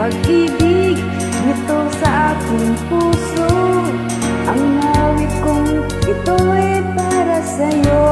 pag-ibig nito sa aking puso. Ang awit kong ito ay para sa'yo.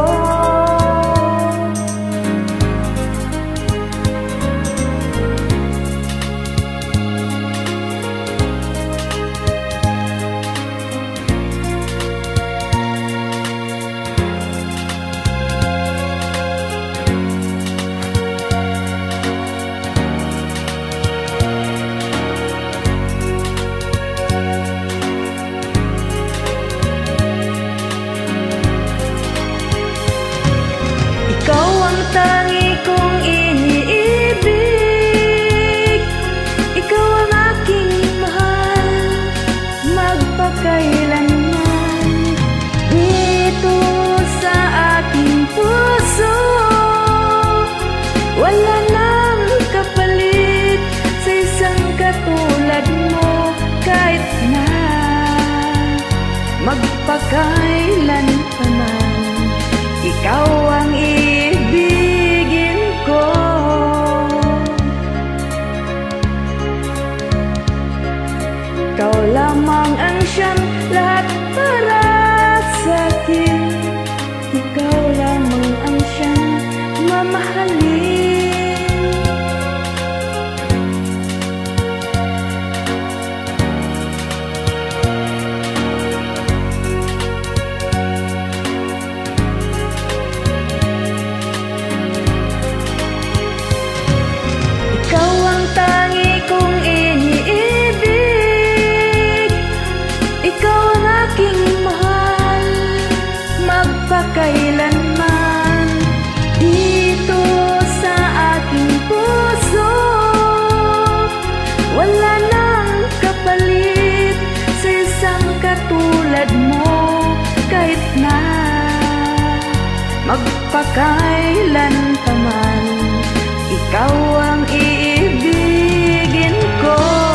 Tangi kong iniibig, ikaw ang aking mahal, magpakailanman. Dito sa aking puso, wala nang kapalit sa isang katulad mo. Kahit na magpakailan pa man, ikaw ang ibigin ko. Ikaw lamang ang siyang lahat para sa'kin. Ikaw lamang ang siyang mamahalin. Ikaw ang tangi kong iniibig, ikaw ang aking mahal, magpakailanman. Dito sa aking puso, wala nang kapalit sa isang katulad mo. Kahit na magpakailan pa man, ikaw ang iibigin ko.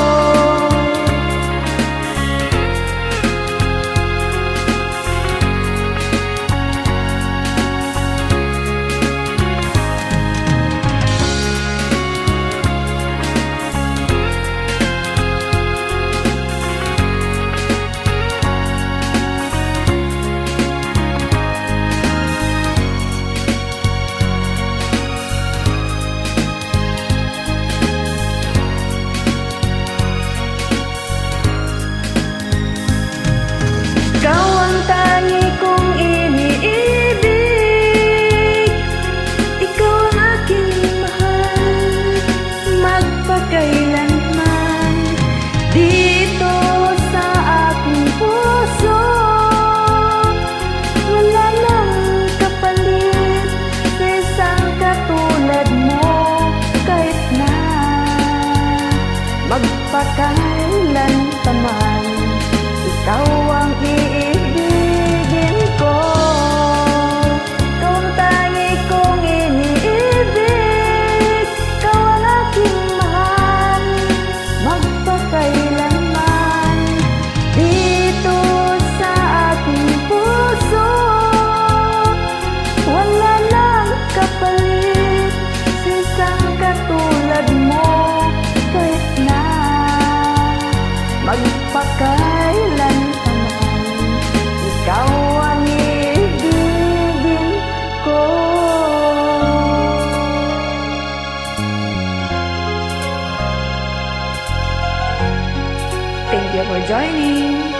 Magpakailan pa man, ikaw ang iibigin ko. Ikaw ang tangi kong iniibig, ikaw ang aking mahal, magpakailanman. Dito sa aking puso, wala nang kapalit sa isang katulad mo. Kahit na magpakailan pa man, ikaw ang ibigin ko. Thank you for joining.